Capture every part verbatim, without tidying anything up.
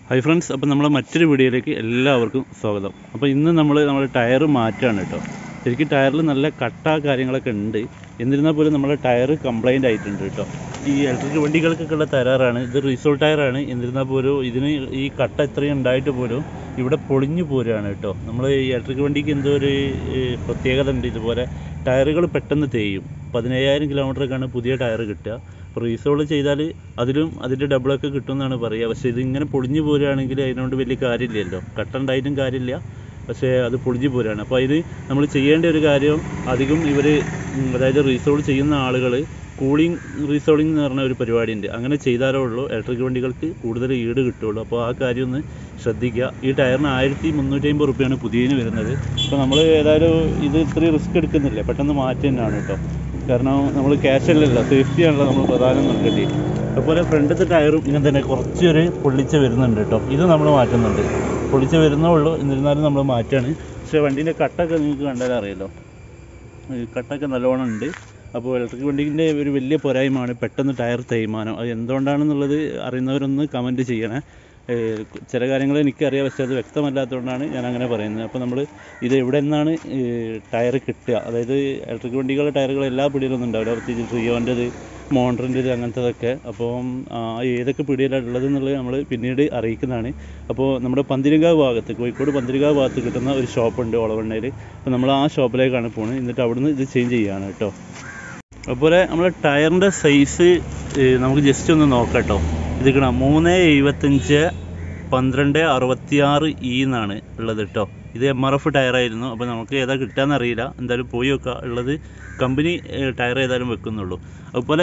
Hi friends, അപ്പോൾ നമ്മളെ മറ്റൊരു വീഡിയോയിലേക്ക് എല്ലാവർക്കും സ്വാഗതം. അപ്പോൾ ഇന്ന് നമ്മൾ നമ്മുടെ ടയർ മാറ്റാണ് കേട്ടോ. ശരിക്കും ടയറിൽ നല്ല കട്ട കാര്യങ്ങളൊക്കെ ഉണ്ട്. എന്നിരുന്നാൽ പോലും നമ്മുടെ ടയർ കംപ്ലൈൻ്റ് ആയിട്ടുണ്ട് കേട്ടോ. ഈ ഇലക്ട്രിക് വണ്ടികൾക്കൊക്കെ ഉള്ള ടയറാണ് ഇത്, റീസോൾ ടയറാണ്. എന്നിരുന്നാൽ പോലും ഇതിന് ഈ കട്ട ഇത്രയും ഉണ്ടായിട്ട് പോലും ഇവിടെ പൊളിഞ്ഞു പോരുകയാണ് കേട്ടോ. നമ്മൾ ഈ ഇലക്ട്രിക് വണ്ടിക്ക് എന്തോ ഒരു പ്രത്യേകത ഉണ്ട്. ഇതുപോലെ ടയറുകൾ പെട്ടെന്ന് തേയും. പതിനയ്യായിരം കിലോമീറ്ററൊക്കെയാണ് പുതിയ ടയർ കിട്ടുക. അപ്പോൾ റീസോൾ ചെയ്താൽ അതിലും അതിൻ്റെ ഡബിളൊക്കെ കിട്ടുമെന്നാണ് പറയുക. പക്ഷേ ഇതിങ്ങനെ പൊളിഞ്ഞു പോരുകയാണെങ്കിൽ അതിനോട് വലിയ കാര്യമില്ലല്ലോ. കട്ട ഉണ്ടായിട്ടും കാര്യമില്ല, പക്ഷേ അത് പൊളിഞ്ഞു പോരുകയാണ്. അപ്പോൾ അതിന് നമ്മൾ ചെയ്യേണ്ട ഒരു കാര്യം, അധികം ഇവർ അതായത് റീസോൾ ചെയ്യുന്ന ആളുകൾ കൂളിംഗ് റീസോളിംഗ് എന്ന് പറഞ്ഞ ഒരു പരിപാടി ഉണ്ട്. അങ്ങനെ ചെയ്താലേ ഉള്ളൂ ഇലക്ട്രിക് വണ്ടികൾക്ക് കൂടുതൽ ഈട് കിട്ടുള്ളൂ. അപ്പോൾ ആ കാര്യം ഒന്ന് ശ്രദ്ധിക്കുക. ഈ ടയറിന് ആയിരത്തി മുന്നൂറ്റി അമ്പത് റുപ്യാണ് പുതിയതിന് വരുന്നത്. അപ്പോൾ നമ്മൾ ഏതായാലും ഇത് ഇത്രയും റിസ്ക് എടുക്കുന്നില്ല, പെട്ടെന്ന് മാറ്റി തന്നെയാണ് കേട്ടോ. കാരണം നമ്മൾ ക്യാഷ് അല്ലല്ലോ, സേഫ്റ്റി ആണല്ലോ നമ്മൾ പ്രധാനം നോക്കേണ്ടി. അതുപോലെ ഫ്രണ്ടത്തെ ടയറും ഇങ്ങനെ തന്നെ കുറച്ചൊരു പൊള്ളിച്ച വരുന്നുണ്ട് കേട്ടോ. ഇത് നമ്മൾ മാറ്റുന്നുണ്ട്, പൊള്ളിച്ച വരുന്നേ ഉള്ളൂ. എന്നിരുന്നാലും നമ്മൾ മാറ്റാണ്. പക്ഷേ വണ്ടീൻ്റെ കട്ടൊക്കെ നിങ്ങൾക്ക് കണ്ടാൽ അറിയാലോ, കട്ടൊക്കെ നല്ലോണം ഉണ്ട്. അപ്പോൾ ഇലക്ട്രിക് വണ്ടീൻ്റെ ഒരു വലിയ പോരായ്മയാണ് പെട്ടെന്ന് ടയർ തേയ്മാനം. അത് എന്തുകൊണ്ടാണെന്നുള്ളത് അറിയുന്നവരൊന്ന് കമൻറ്റ് ചെയ്യണേ. ചില കാര്യങ്ങൾ എനിക്കറിയാം, പക്ഷേ അത് വ്യക്തമല്ലാത്തതുകൊണ്ടാണ് ഞാൻ അങ്ങനെ പറയുന്നത്. അപ്പോൾ നമ്മൾ ഇത് എവിടെ നിന്നാണ് ടയർ കിട്ടുക, അതായത് ഇലക്ട്രിക് വണ്ടികളുടെ ടയറുകൾ എല്ലാ പിടിയിലൊന്നും ഉണ്ടാവില്ല, പ്രത്യേകിച്ച് ട്രിയോൻ്റെത്, മോണ്ടറിൻ്റെത്, അങ്ങനത്തതൊക്കെ. അപ്പോൾ ഏതൊക്കെ പിടിയിലാണ് ഉള്ളത് എന്നുള്ളത് നമ്മൾ പിന്നീട് അറിയിക്കുന്നതാണ്. അപ്പോൾ നമ്മുടെ പന്തിരിങ്കാവ് ഭാഗത്ത്, കോഴിക്കോട് പന്തിരിങ്കാവ് ഭാഗത്ത് കിട്ടുന്ന ഒരു ഷോപ്പുണ്ട് ഒളവണ്ണയിൽ. അപ്പോൾ നമ്മൾ ആ ഷോപ്പിലേക്കാണ് പോകുന്നത്. എന്നിട്ട് അവിടുന്ന് ഇത് ചേഞ്ച് ചെയ്യുകയാണ് കേട്ടോ. അതുപോലെ നമ്മുടെ ടയറിൻ്റെ സൈസ് നമുക്ക് ജസ്റ്റ് ഒന്ന് നോക്കാം കേട്ടോ. ഇത് കിട്ടാം മൂന്ന് എഴുപത്തഞ്ച് പന്ത്രണ്ട് അറുപത്തിയാറ് ഇ എന്നാണ് ഉള്ളത് കേട്ടോ. ഇത് എം ആർ എഫ് ടയറായിരുന്നു. അപ്പോൾ നമുക്ക് ഏതാ കിട്ടാമെന്ന് അറിയില്ല, എന്തായാലും പോയി വെക്കുക. ഉള്ളത് കമ്പനി ടയർ ഏതായാലും വെക്കുന്നുള്ളൂ. അതുപോലെ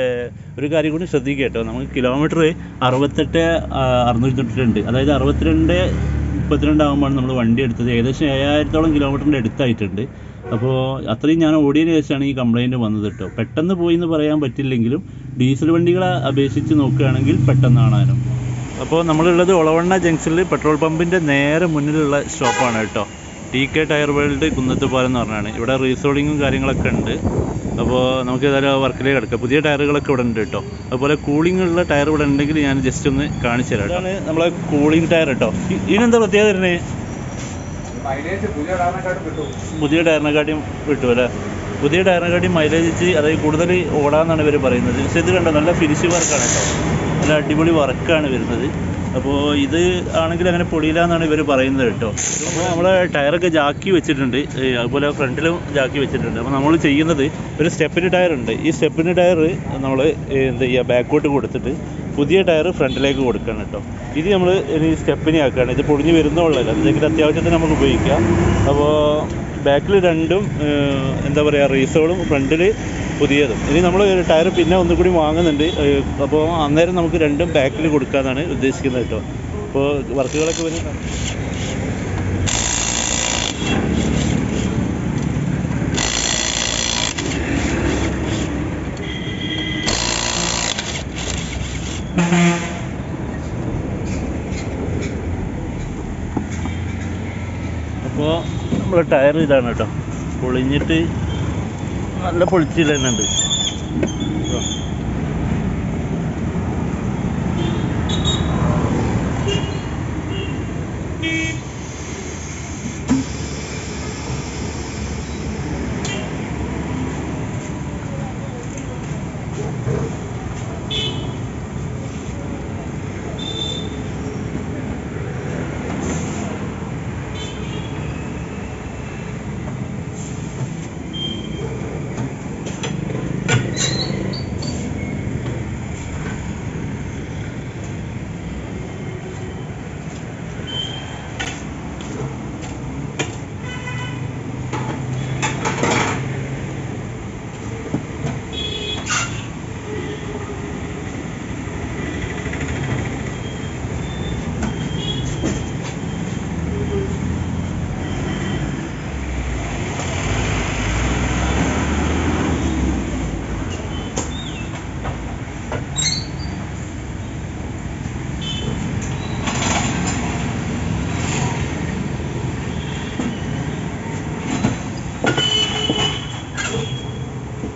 ഒരു കാര്യം കൂടി ശ്രദ്ധിക്കുക കേട്ടോ. നമുക്ക് കിലോമീറ്റർ അറുപത്തെട്ട് അറുന്നൂറ്റി തൊട്ടിട്ടുണ്ട്. അതായത് അറുപത്തിരണ്ട് മുപ്പത്തിരണ്ട് ആകുമ്പോഴാണ് നമ്മൾ വണ്ടി എടുത്തത്. ഏകദേശം ഏഴായിരത്തോളം കിലോമീറ്ററിൻ്റെ അടുത്തായിട്ടുണ്ട്. അപ്പോൾ അത്രയും ഞാൻ ഓടിയതിന് ശേഷമാണ് ഈ കംപ്ലയിൻറ്റ് വന്നത് കേട്ടോ. പെട്ടെന്ന് പോയി എന്ന് പറയാൻ പറ്റില്ലെങ്കിലും ഡീസൽ വണ്ടികളെ അപേക്ഷിച്ച് നോക്കുകയാണെങ്കിൽ പെട്ടെന്നാണാനും. അപ്പോൾ നമ്മളുള്ളത് ഒളവണ്ണ ജംഗ്ഷനിൽ പെട്രോൾ പമ്പിൻ്റെ നേരെ മുന്നിലുള്ള ഷോപ്പാണ് കേട്ടോ. T K tyre world Kunnathupalam എന്ന് പറഞ്ഞാണ്. ഇവിടെ റീസോളിങ്ങും കാര്യങ്ങളൊക്കെ ഉണ്ട്. അപ്പോൾ നമുക്ക് ഏതായാലും വർക്കിലേക്ക് കിടക്കാം. പുതിയ ടയറുകളൊക്കെ ഇവിടെ ഉണ്ട് കേട്ടോ. അതുപോലെ കൂളിംഗ് ഉള്ള ടയർ ഇവിടെ ഉണ്ടെങ്കിൽ ഞാൻ ജസ്റ്റ് ഒന്ന് കാണിച്ചു തരാം. ഇതാണ് നമ്മളെ കൂളിംഗ് ടയർ കേട്ടോ. ഇതിനെന്താ പ്രത്യേകത വരുന്നത്? പുതിയ ടയറിനെക്കാട്ടിയും കിട്ടും അല്ലേ? പുതിയ ടയറിനെക്കാട്ടിയും മൈലേജ്, അതായത് കൂടുതൽ ഓടാമെന്നാണ് ഇവർ പറയുന്നത്. പക്ഷേ ഇത് കണ്ടോ, നല്ല ഫിനിഷ് വർക്കാണ് കേട്ടോ, നല്ല അടിപൊളി വർക്കാണ് വരുന്നത്. അപ്പോൾ ഇത് ആണെങ്കിൽ അങ്ങനെ പൊളിയില്ല എന്നാണ് ഇവർ പറയുന്നത് കേട്ടോ. അപ്പോൾ നമ്മൾ ടയറൊക്കെ ജാക്കി വെച്ചിട്ടുണ്ട്, അതുപോലെ ഫ്രണ്ടിലും ജാക്കി വെച്ചിട്ടുണ്ട്. അപ്പോൾ നമ്മൾ ചെയ്യുന്നത്, ഒരു സ്റ്റെപ്പിന് ടയർ ഉണ്ട്. ഈ സ്റ്റെപ്പിന് ടയർ നമ്മൾ എന്താ ചെയ്യുക, ബാക്കോട്ട് കൊടുത്തിട്ട് പുതിയ ടയർ ഫ്രണ്ടിലേക്ക് കൊടുക്കണം കേട്ടോ. ഇത് നമ്മൾ ഇനി സ്റ്റെപ്പിനെ ആക്കുകയാണ്. ഇത് പൊളിഞ്ഞ് വരുന്നുള്ളതല്ല, എന്തെങ്കിലും അത്യാവശ്യത്തിന് നമുക്ക് ഉപയോഗിക്കാം. അപ്പോൾ ബാക്കിൽ രണ്ടും എന്താ പറയുക, റീസോളും ഫ്രണ്ടിൽ പുതിയതും. ഇനി നമ്മൾ ടയർ പിന്നെ ഒന്നുകൂടി വാങ്ങുന്നുണ്ട്. അപ്പോൾ അന്നേരം നമുക്ക് രണ്ടും ബാക്കിൽ കൊടുക്കാമെന്നാണ് ഉദ്ദേശിക്കുന്നത് കേട്ടോ. അപ്പോൾ വർക്കുകളൊക്കെ വരുന്നുണ്ട്. അപ്പോൾ നമ്മുടെ ടയർ ഇതാണ് കേട്ടോ, പൊളിഞ്ഞിട്ട് നല്ല പൊളിച്ചിൽ തന്നെ ഉണ്ട്.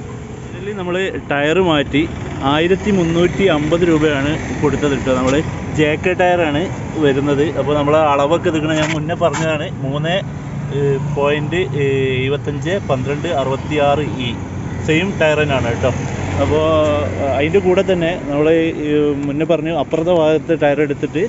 നമ്മൾ ടയർ മാറ്റി ആയിരത്തി മുന്നൂറ്റി അമ്പത് രൂപയാണ് കൊടുത്തത് കേട്ടോ. നമ്മൾ ജെ കെ ടയറാണ് വരുന്നത്. അപ്പോൾ നമ്മൾ അളവൊക്കെ എടുക്കുന്നത് ഞാൻ മുന്നേ പറഞ്ഞതാണ്, മൂന്ന് പോയിൻറ്റ് എഴുപത്തഞ്ച് പന്ത്രണ്ട് അറുപത്തി ആറ് ഇ സെയിം ടയർ തന്നെയാണ് കേട്ടോ. അപ്പോൾ അതിൻ്റെ കൂടെ തന്നെ നമ്മൾ മുന്നേ പറഞ്ഞു അപ്പുറത്തെ ഭാഗത്ത് ടയർ എടുത്തിട്ട്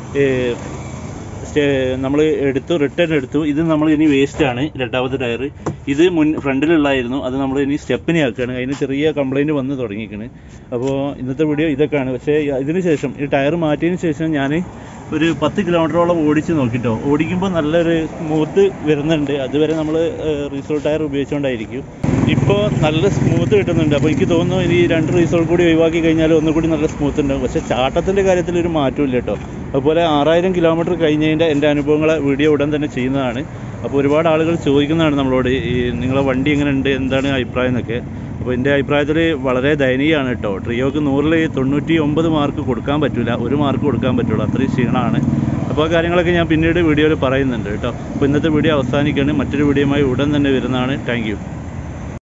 നമ്മൾ എടുത്തു, റിട്ടേൺ എടുത്തു. ഇത് നമ്മൾ ഇനി വേസ്റ്റാണ് രണ്ടാമത്തെ ടയർ. ഇത് മുൻ ഫ്രണ്ടിലുള്ളായിരുന്നു, അത് നമ്മൾ ഇനി സ്റ്റെപ്പിനെ ആക്കുകയാണ്. അതിന് ചെറിയ കംപ്ലൈൻറ്റ് വന്ന് തുടങ്ങിയിരിക്കുന്നത്. അപ്പോൾ ഇന്നത്തെ വീഡിയോ ഇതൊക്കെയാണ്. പക്ഷേ ഇതിന് ശേഷം ഈ ടയർ മാറ്റിയതിന് ശേഷം ഞാൻ ഒരു പത്ത് കിലോമീറ്ററോളം ഓടിച്ച് നോക്കിട്ടോ. ഓടിക്കുമ്പോൾ നല്ലൊരു സ്മൂത്ത് വരുന്നുണ്ട്. അതുവരെ നമ്മൾ റീസോൾ ടയർ ഉപയോഗിച്ചുകൊണ്ടായിരിക്കും. ഇപ്പോൾ നല്ല സ്മൂത്ത് കിട്ടുന്നുണ്ട്. അപ്പോൾ എനിക്ക് തോന്നുന്നു ഇനി രണ്ട് റീസോൾ കൂടി ഒഴിവാക്കി കഴിഞ്ഞാൽ ഒന്നുകൂടി നല്ല സ്മൂത്ത് ഉണ്ടാകും. പക്ഷേ ചാട്ടത്തിൻ്റെ കാര്യത്തിൽ ഒരു മാറ്റമില്ല കേട്ടോ. അതുപോലെ ആറായിരം കിലോമീറ്റർ കഴിഞ്ഞതിൻ്റെ എൻ്റെ അനുഭവങ്ങളെ വീഡിയോ ഉടൻ തന്നെ ചെയ്യുന്നതാണ്. അപ്പോൾ ഒരുപാട് ആളുകൾ ചോദിക്കുന്നതാണ് നമ്മളോട്, ഈ നിങ്ങളെ വണ്ടി എങ്ങനെ ഉണ്ട്, എന്താണ് അഭിപ്രായം എന്നൊക്കെ. അപ്പോൾ എൻ്റെ അഭിപ്രായത്തിൽ വളരെ ദയനീയമാണ് കേട്ടോ. ട്രിയോക്ക് നൂറിൽ തൊണ്ണൂറ്റി ഒമ്പത് മാർക്ക് കൊടുക്കാൻ പറ്റില്ല, ഒരു മാർക്ക് കൊടുക്കാൻ പറ്റുള്ളൂ, അത്രയും ക്ഷീണമാണ്. അപ്പോൾ ആ കാര്യങ്ങളൊക്കെ ഞാൻ പിന്നീട് വീഡിയോയിൽ പറയുന്നുണ്ട് കേട്ടോ. അപ്പോൾ ഇന്നത്തെ വീഡിയോ അവസാനിക്കുകയാണ്. മറ്റൊരു വീഡിയോയുമായി ഉടൻ തന്നെ വരുന്നതാണ്. Thank U.